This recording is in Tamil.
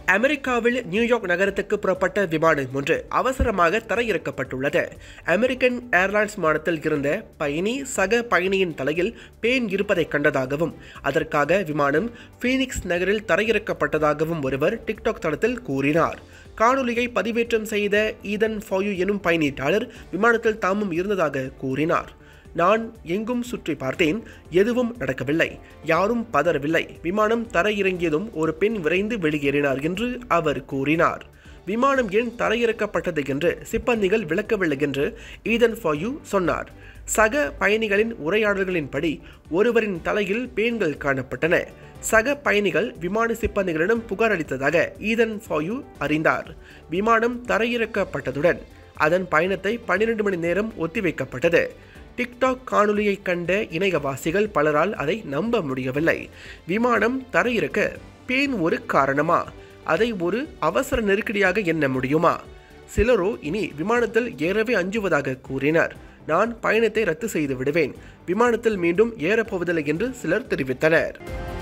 அமெரிக்காவில் நியூயார்க் நகரத்துக்கு புறப்பட்ட விமானம் ஒன்று அவசரமாக தரையிறக்கப்பட்டுள்ளது. அமெரிக்கன் ஏர்லைன்ஸ் விமானத்தில் இருந்த பயணி சக பயணியின் தலையில் பேன் இருப்பதை கண்டதாகவும் அதற்காக விமானம் ஃபீனிக்ஸ் நகரில் தரையிறக்கப்பட்டதாகவும் ஒருவர் டிக்டாக் தளத்தில் கூறினார். காணொலியை பதிவேற்றம் செய்த ஈதன் ஃபாயு எனும் பயணீட்டாளர் விமானத்தில் தாமும் இருந்ததாக கூறினார். நான் எங்கும் சுற்றி பார்த்தேன், எதுவும் நடக்கவில்லை, யாரும் பதறவில்லை. விமானம் தரையிறங்கியதும் ஒரு பெண் விரைந்து வெளியேறினார் என்று அவர் கூறினார். விமானம் ஏன் தரையிறக்கப்பட்டது என்று சிப்பந்திகள் விளக்கவில்லை என்று ஈதன் ஃபாயு சொன்னார். சக பயணிகளின் உரையாடல்களின்படி ஒருவரின் தலையில் பேன்கள் காணப்பட்டன. சக பயணிகள் விமான சிப்பந்திகளிடம் புகார் அளித்ததாக ஈதன் ஃபாயு அறிந்தார். விமானம் தரையிறக்கப்பட்டதுடன் அதன் பயணத்தை 12 மணி நேரம் ஒத்திவைக்கப்பட்டது. டிக்டாக் காணொலியை கண்ட இணையவாசிகள் பலரால் அதை நம்ப முடியவில்லை. விமானம் தரையிறக்க பேன் ஒரு காரணமா? அதை ஒரு அவசர நெருக்கடியாக எண்ண முடியுமா? சிலரோ இனி விமானத்தில் ஏறவே அஞ்சுவதாக கூறினர். நான் பயணத்தை ரத்து செய்து விடுவேன், விமானத்தில் மீண்டும் ஏறப்போவதில்லை என்று சிலர் தெரிவித்தனர்.